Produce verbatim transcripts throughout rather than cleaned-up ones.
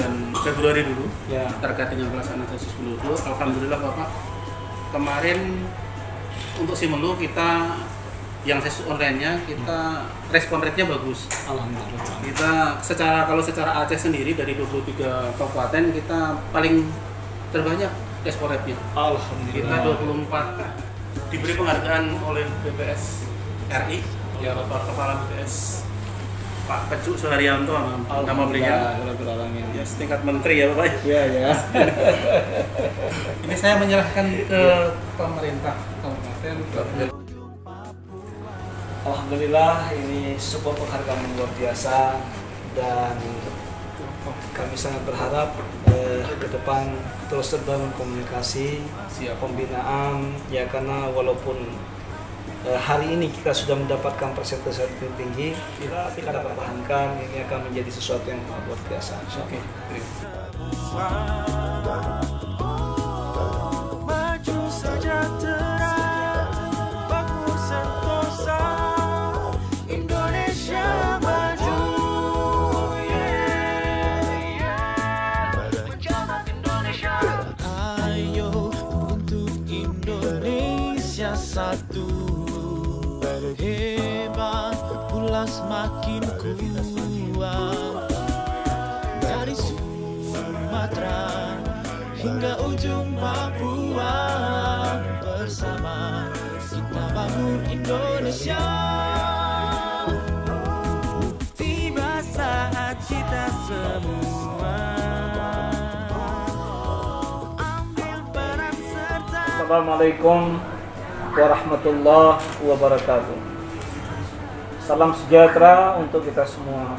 bulan Februari dulu ya. terkait dengan pelaksanaan sensus penduduk. Alhamdulillah Bapak, kemarin untuk Simelu kita yang sensus online-nya kita respon rate-nya bagus. Alhamdulillah. Kita secara kalau secara Aceh sendiri dari dua puluh tiga kabupaten kita paling terbanyak respon rate-nya. Alhamdulillah. Kita dua puluh empat diberi penghargaan oleh B P S R I, ya Bapak Kepala B P S Pak Pecu Suharyanto nama beliau. Ya setingkat menteri ya Bapak. Iya ya. Ini saya menyerahkan ke pemerintah kabupaten. Alhamdulillah, ini sebuah penghargaan yang luar biasa dan kami sangat berharap eh, ke depan terus terbangun komunikasi, Siap. pembinaan ya, karena walaupun eh, hari ini kita sudah mendapatkan persentase tinggi, kita kita pertahankan, ini akan menjadi sesuatu yang luar biasa. Oke. Maju sejahtera, makmur sentosa, Indonesia maju, yeah, yeah. Menjaga Indonesia. Ayo untuk Indonesia satu, hebat pula semakin kuat. Dari Sumatera hingga ujung Papua, bersama kita bangun Indonesia. Tiba saat kita semua ambil peran serta. Assalamualaikum warahmatullahi wabarakatuh. Salam sejahtera untuk kita semua.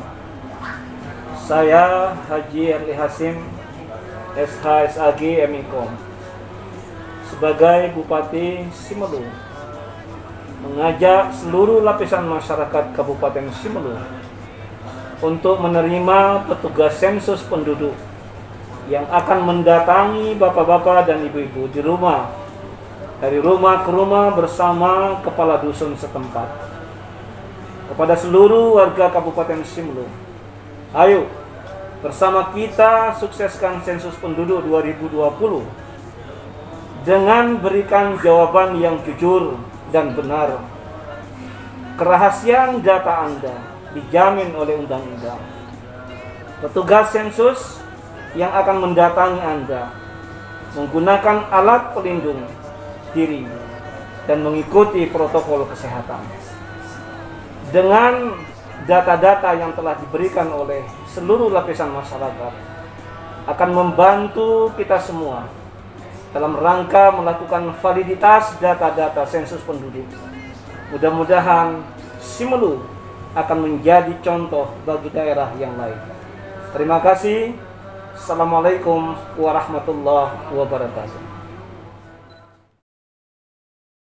Saya Haji Erli Hasim, S H S A G M I Kom, sebagai Bupati Simelu, mengajak seluruh lapisan masyarakat Kabupaten Simelu untuk menerima petugas sensus penduduk yang akan mendatangi bapak-bapak dan ibu-ibu di rumah, dari rumah ke rumah bersama kepala dusun setempat. Kepada seluruh warga Kabupaten Simelu, ayo bersama kita sukseskan sensus penduduk dua ribu dua puluh dengan berikan jawaban yang jujur dan benar. Kerahasiaan data Anda dijamin oleh undang-undang. Petugas sensus yang akan mendatangi Anda menggunakan alat pelindung diri dan mengikuti protokol kesehatan. Dengan data-data yang telah diberikan oleh seluruh lapisan masyarakat akan membantu kita semua dalam rangka melakukan validitas data-data sensus penduduk. Mudah-mudahan Simelu akan menjadi contoh bagi daerah yang lain. Terima kasih. Assalamualaikum warahmatullahi wabarakatuh.